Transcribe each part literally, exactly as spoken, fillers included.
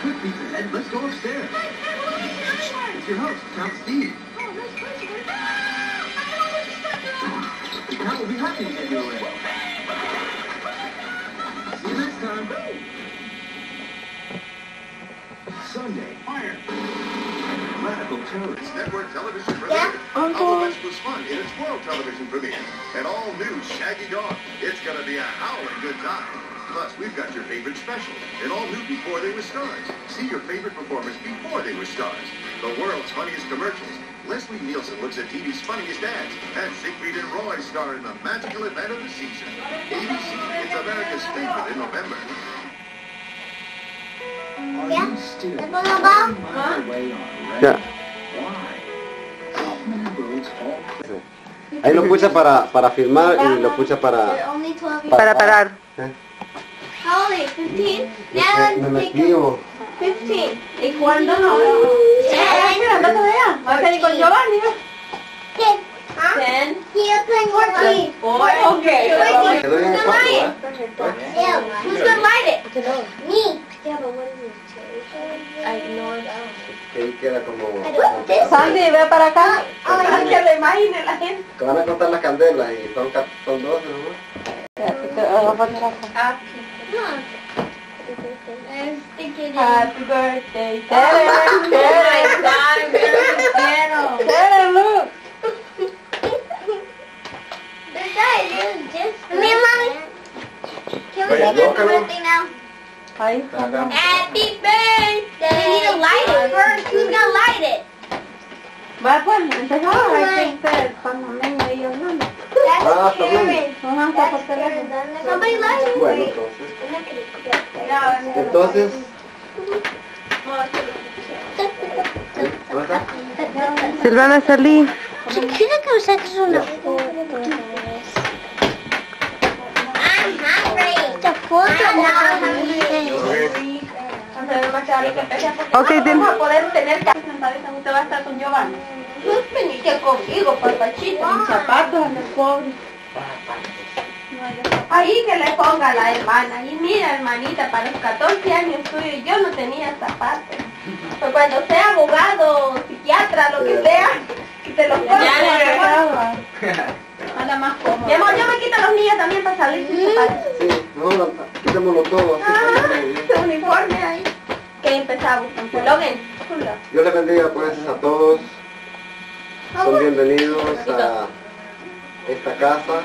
quick, Pizza. Let's go upstairs. It's your host, Count Steve. Count will be happy to get you away. See you next time. Sunday, Fire. Radical Terrorist Network Television premiere. Yeah. How the West was fun in its world television premiere. An all-new Shaggy Dog. It's gonna be a howling good time. Plus, we've got your favorite specials. And all new Before They Were Stars. See your favorite performers before they were stars. The world's funniest commercials. Leslie Nielsen looks at T V's funniest ads. And Siegfried and Roy star in the magical event of the season. A B C, it's America's favorite in November. Are Yeah. you still That's all about? miles away already? Ya. Why? How many roads all Ahí lo pucha para, para filmar y lo pucha para... They're only twelve years Para parar. ¿eh? How old are you? fifteen? Me, Now me let's take metí a... o... fifteen. ¿Y cuándo no? Ten. Anda todavía. Va a salir con Giovanni, ¿no? Ten. Huh? Ten. He's playing fourteen. Four. Okay. Fourteen. Quedó en el Who's cuarto, gonna light ¿verdad? it? Yeah. Who's gonna light it? Me. Yeah, but what is it? I ignored that. Que ahí queda como... Sandy, ve para acá. Ay, que lo imagine la gente. Que van a contar las candelas y son, ca- son doce, ¿no? Happy birthday, Tere. Tere. Tere, look. This guy is just... Me, mommy. Can we Oye, sing happy tócalo. birthday now? Ahí. Acá. Happy birthday! We need to light it first. Who's gonna light it? Va, pues, empezamos. Hay que hacer cuando venga ahí hablando. That's Ah, está bien. Karen. Ajá, está por teléfono. Somebody light it. Bueno, entonces... Entonces... ¿Dónde está? Silvana, salí. Quiero que saques una foto. I'm hungry. The foto. I'm not hungry. Ok, vamos a poder tener que sentadita. Usted va a estar con Giovanni. Venite conmigo, papachito. Mis zapatos a los pobres. Ahí que le ponga la hermana. Y mira, hermanita, para los catorce años tuyos yo no tenía zapatos. Pues cuando sea abogado, psiquiatra, lo que sea, que te los ponga. Nada más cómodo. Mi amor, yo me quito los niños también para salir sin zapatos. Sí, no, quitémoslo todo así. para que- Su uniforme ahí. Que empezamos con su logen. Dios les bendiga pues a todos. Son bienvenidos a esta casa.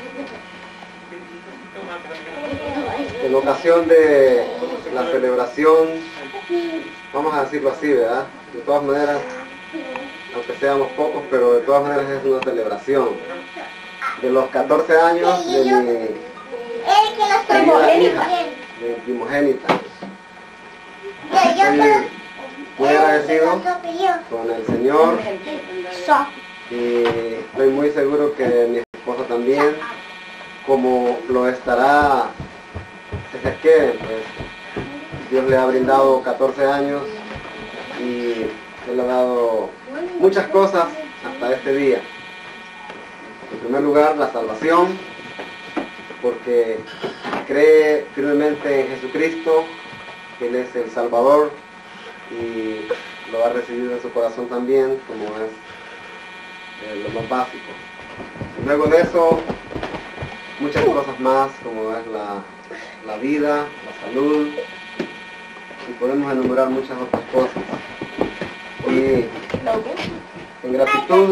En ocasión de la celebración, vamos a decirlo así, ¿verdad? De todas maneras, aunque seamos pocos, pero de todas maneras es una celebración. De los catorce años de mi Eh, que las querida hija, primogénitas. de mi primogénita. Ya, yo Estoy pero... muy agradecido Yo. con el Señor So. y estoy muy seguro que mi esposa también, como lo estará Ezequiel, pues Dios le ha brindado catorce años y Él le ha dado muchas cosas hasta este día. En primer lugar, la salvación, porque cree firmemente en Jesucristo, que Él es el Salvador y lo ha recibido en su corazón también, como es eh, lo más básico. Y luego de eso, muchas cosas más, como es la, la vida, la salud, y podemos enumerar muchas otras cosas. Y en gratitud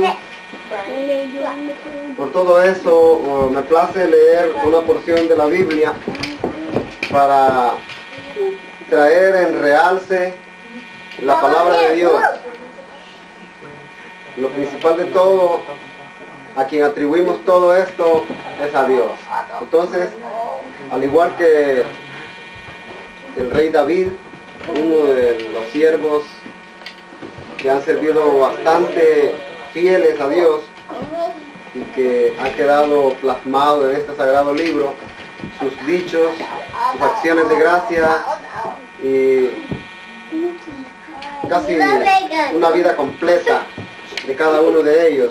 por todo eso, uh, me place leer una porción de la Biblia para traer en realce la palabra de Dios. Lo principal de todo, a quien atribuimos todo esto, es a Dios. Entonces, al igual que el rey David, uno de los siervos que han servido bastante fieles a Dios y que ha quedado plasmado en este sagrado libro, sus dichos, sus acciones de gracia y casi una vida completa de cada uno de ellos.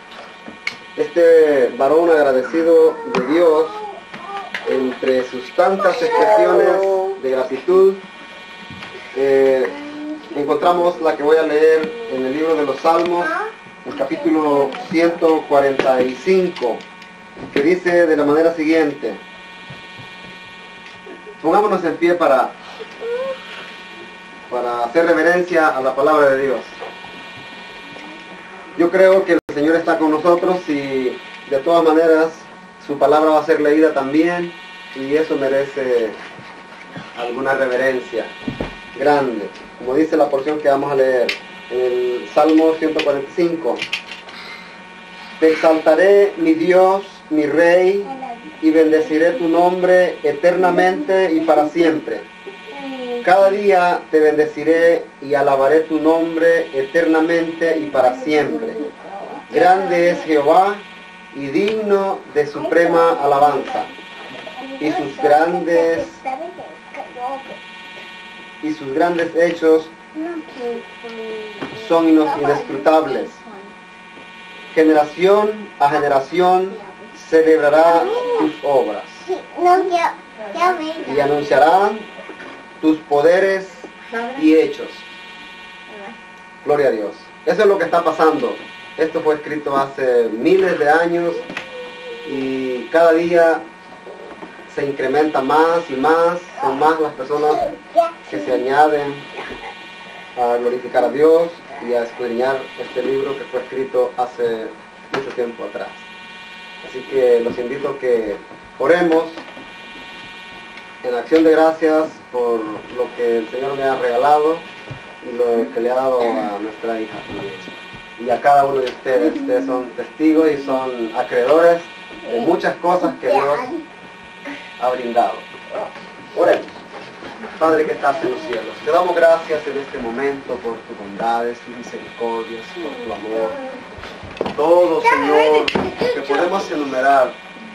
Este varón agradecido de Dios, entre sus tantas expresiones de gratitud, eh, encontramos la que voy a leer en el libro de los Salmos, el capítulo ciento cuarenta y cinco, que dice de la manera siguiente. Pongámonos en pie para, para hacer reverencia a la palabra de Dios. Yo creo que el Señor está con nosotros y de todas maneras su palabra va a ser leída también, y eso merece alguna reverencia grande, como dice la porción que vamos a leer en el Salmo ciento cuarenta y cinco. Te exaltaré, mi Dios, mi Rey, y bendeciré tu nombre eternamente y para siempre. Cada día te bendeciré y alabaré tu nombre eternamente y para siempre. Grande es Jehová y digno de suprema alabanza, y sus grandes y sus grandes hechos son inescrutables. Generación a generación celebrará tus obras y anunciarán tus poderes y hechos. Gloria a Dios. Eso es lo que está pasando. Esto fue escrito hace miles de años y cada día se incrementa más y más, son más las personas que se añaden a glorificar a Dios y a escudriñar este libro que fue escrito hace mucho tiempo atrás. Así que los invito a que oremos en acción de gracias por lo que el Señor me ha regalado y lo que le ha dado a nuestra hija y a cada uno de ustedes. Ustedes son testigos y son acreedores de muchas cosas que Dios ha brindado. Oremos. Padre que estás en los cielos, te damos gracias en este momento por tus bondades, tus misericordias, por tu amor. Todo, Señor, que podemos enumerar.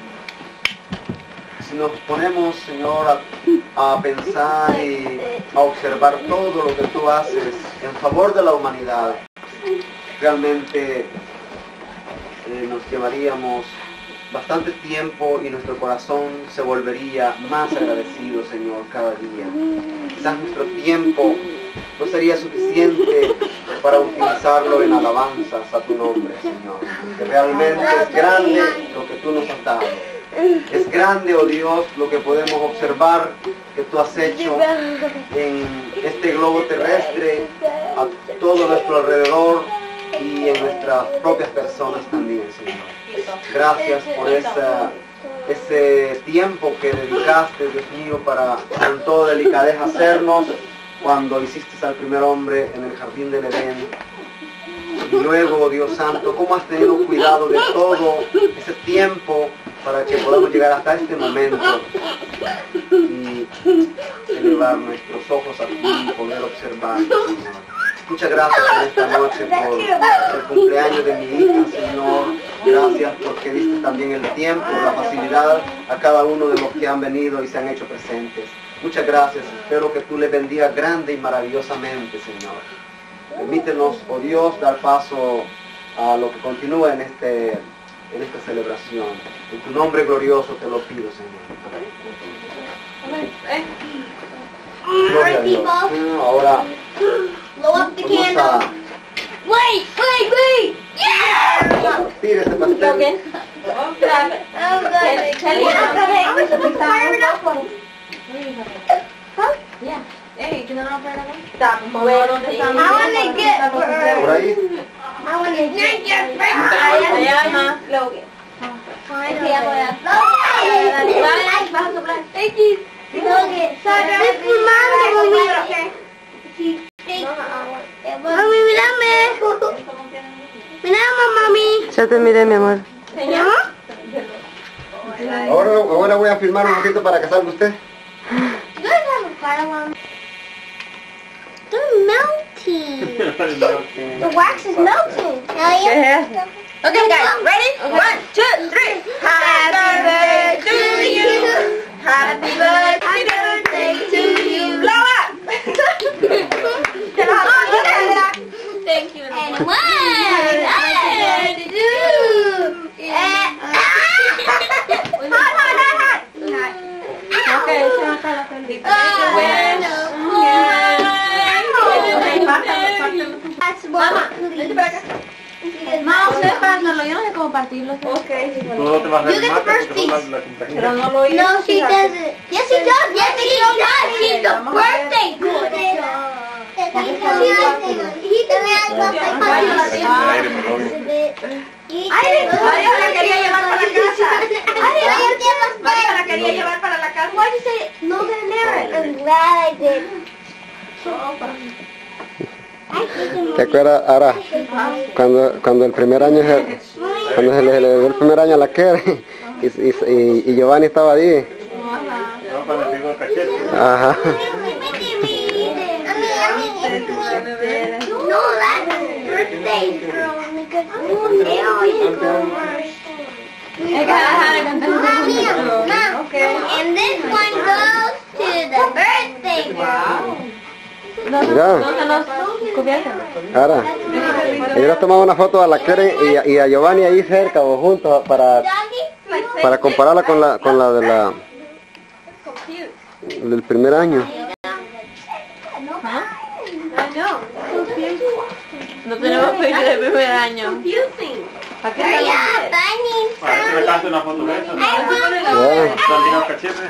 Si nos ponemos, Señor, a, a pensar y a observar todo lo que tú haces en favor de la humanidad, realmente eh, nos llevaríamos bastante tiempo y nuestro corazón se volvería más agradecido, Señor, cada día. Quizás nuestro tiempo no sería suficiente para utilizarlo en alabanzas a tu nombre, Señor. Que realmente es grande lo que tú nos has dado. Es grande, oh Dios, lo que podemos observar que tú has hecho en este globo terrestre, a todo nuestro alrededor y en nuestras propias personas también, Señor. Gracias por esa, ese tiempo que dedicaste, Dios mío, para con toda delicadeza hacernos cuando hiciste al primer hombre en el jardín del Edén. Y luego, Dios Santo, cómo has tenido cuidado de todo ese tiempo para que podamos llegar hasta este momento y elevar nuestros ojos a ti y poder observar, Señor. Muchas gracias en esta noche por el cumpleaños de mi hija, Señor. Gracias porque diste también el tiempo, la facilidad a cada uno de los que han venido y se han hecho presentes. Muchas gracias. Espero que tú les bendigas grande y maravillosamente, Señor. Permítenos, oh Dios, dar paso a lo que continúa en, este, en esta celebración. En tu nombre glorioso te lo pido, Señor. Gloria a Dios. Ahora Blow up the vamos candle. a Wait, wait, wait. Yeah! partir este pastel. Logan. Oh, good. Kelly, I was supposed to fire it up. Huh? Yeah. Hey, ¿que no lo pueden hacer? Stop. I want to get Por her. ahí. I want to get her. Allá más, Logan. Thank you. Logan. Estoy fumando, mami. Mami, mírame. Mírame, mami. Ya te miré, mi amor. ¿Señor? Ahora, ahora voy a filmar un poquito para que salga usted. You guys have a fire alarm. They're melting. The wax is melting. Hell yeah. Okay, guys, ready? One, two, three. Happy birthday to you. Happy birthday to you. Blow up. Thank you. And one, and two, and hot, hot, hot, hot. Okay, so I thought I could be. Oh, Vente para acá. No, ustedes pártanlo, yo no sé cómo partirlo. Ok. Tú no te vas a You get the remate first porque son piece. la, la quintajilla. Pero no lo hice. No, she doesn't. Yes, she does. Yes, she does. She's the birthday girl. He Aire, mi novio. María la quería llevar para la casa. María la quería llevar para la casa. Why did you say no to Aaron? I'm glad I did. ¿Te acuerdas ahora cuando cuando el primer año se, cuando se le celebró el primer año a la Keren y, y, y, y Giovanni estaba ahí? No, cuando te digo el cachete. Ajá. No, that's birthday girl. Because they always go first. Mommy, Mom, and this one goes to the birthday girl. Mira, ahora, yo les tomaba una foto a la Keren y, a- y a Giovanni ahí cerca o juntos para para compararla con la con la de la del primer año. No tenemos fecha de primer año. Confusing. ¿Para qué Hurry estamos up, I need Para que me some. cante una foto de esa. I want Ya. También el cachete.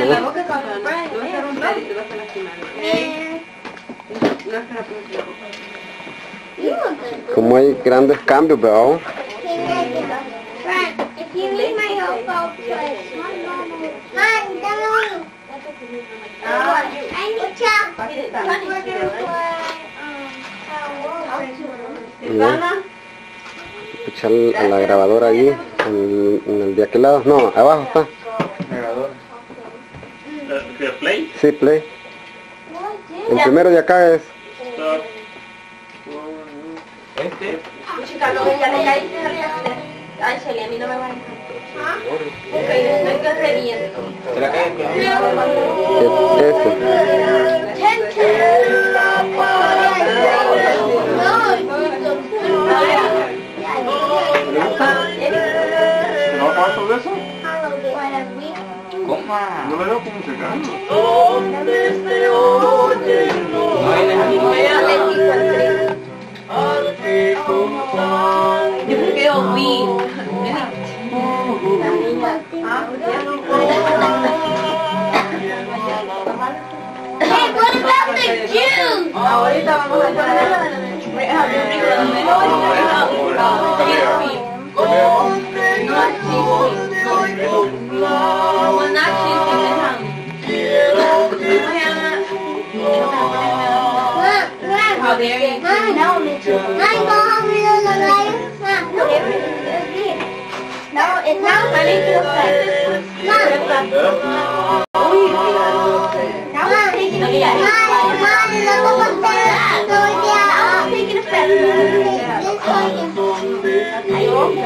Como hay grandes cambios, pero Friend, if you need my help, I'll play. Mom, dame uno. I need chocolate. We're gonna play, um, ya. Escuchar a la grabadora allí, en, en el de aquel lado. No, abajo está. Grabador. ¿Qué? ¿Play? Sí, play. El primero de acá es. Stop. Este. Chica, no, ya le caí. Ay, Shelly, a mí no me va a dejar. Ok, no hay que reviento. Es, ese. ¿Se no va a acabar todo eso? No le veo como se gana. Yo creo que Hey, what about the juice? ahorita vamos a entrar. How dare you? No, Mitchell. I'm going to the light. No, it's not funny to say. Mom. Now I'm taking a step. Mom, Mom, look what's there. So yeah, I'm taking a step. This way.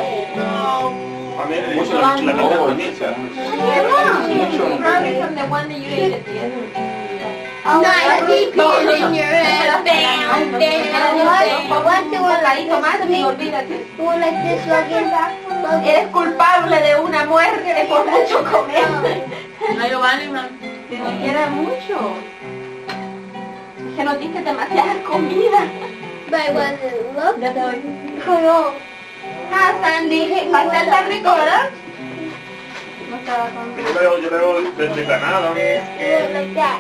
A mí me gusta la, la mitad bonita. Probably from the one that you ate at the end. Oh, nice. Keep it in your head. Bam, bam. What do I like? Tomate, olvídate. Do I like this looking? Eres culpable de una muerte por mucho comer. No, Giovanni, Te quiera mucho. Es que no diste demasiada comida. But was it look? Ya te doy. Cool. Ah, Sandy, pastel está rico, ¿verdad? No estaba con... Yo le veo, yo le veo de, de ganado. Like that.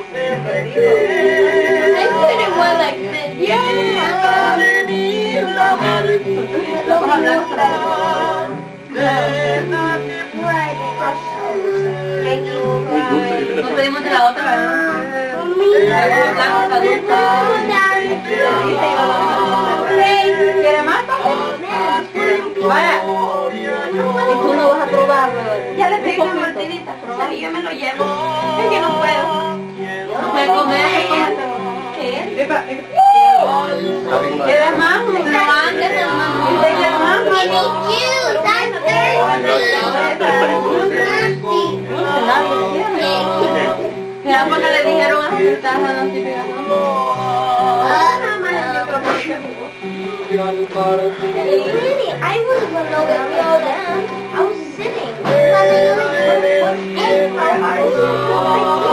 I put it more like this. Vamos a hablar otra vez. Nos pedimos de la otra, ¿verdad? ¿Quieres más? Vaya. Y tú no vas a probarlo. Ya le pedí una mordidita, pero yo me lo llevo. Es que no puedo. No puedo comer. ¿Qué? ¿Quieres más? No antes, hermano. ¿Quieres más? Give me juice. I'm thirsty. Mira, porque le dijeron a su taza no se pega. Really, I was below the field. I was sitting.